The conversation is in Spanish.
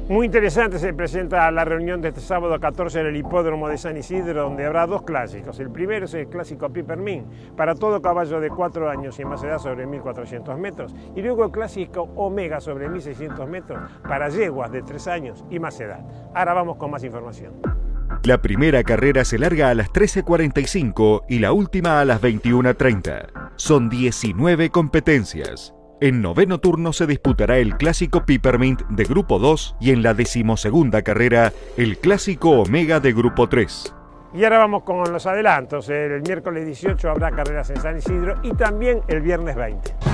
Muy interesante se presenta la reunión de este sábado 14 en el hipódromo de San Isidro, donde habrá dos clásicos. El primero es el clásico Peppermint, para todo caballo de 4 años y más edad sobre 1.400 metros. Y luego el clásico Omega sobre 1.600 metros, para yeguas de 3 años y más edad. Ahora vamos con más información. La primera carrera se larga a las 13:45 y la última a las 21:30. Son 19 competencias. En noveno turno se disputará el clásico Peppermint de Grupo 2 y en la 12ª carrera el clásico Omega de Grupo 3. Y ahora vamos con los adelantos. El miércoles 18 habrá carreras en San Isidro y también el viernes 20.